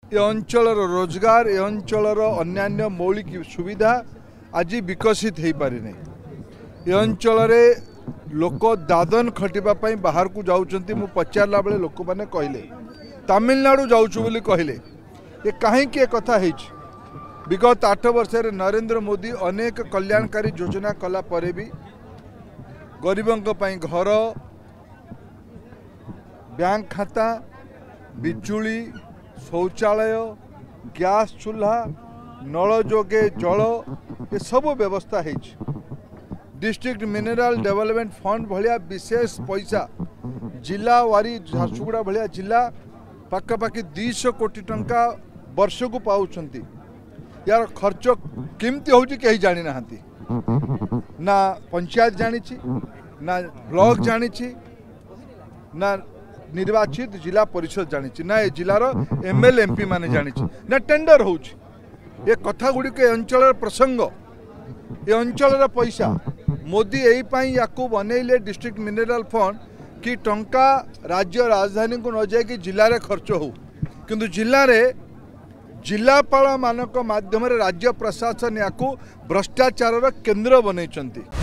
ए अंचल रोजगार ए अंचल अन्यान्य मौलिक सुविधा आज विकसित हो पारि नहीं। ए अंचल लोक दादन खटिबा बाहर को जाऊँच। मु पचारा बेले लोक मैंने कहले तमिलनाडु जाऊँ बोली कहले ये कहीं कथा है। विगत 8 वर्ष नरेंद्र मोदी अनेक कल्याणकारी योजना कला परे भी गरीबों घर बैंक खाता बिजुली शौचालय गैस चूल्हा नल जोगे जल ये सब व्यवस्था है। डिस्ट्रिक्ट मिनरल डेवलपमेंट फंड भाया विशेष पैसा जिला वारी झारसुगुड़ा भाया जिला पाखापाखि 200 कोटी टंका वर्ष को पाँच। यार खर्च केमती हो कहीं जानी ना ना पंचायत जानी ना ब्लॉक जानी ना निर्वाचित जिला परिषद जानी ना ये जिलार एमएलए एमपी माने जानी ना टेंडर हो कथा गुड़िक अंचल प्रसंग ये अंचल पैसा मोदी यही या बनइले डिस्ट्रिक्ट मिनरल फंड कि टंका राज्य राजधानी को न जाए जिले में खर्च हो किंतु जिले में जिलापाल मानक माध्यम राज्य प्रशासन या भ्रष्टाचार केन्द्र बनई।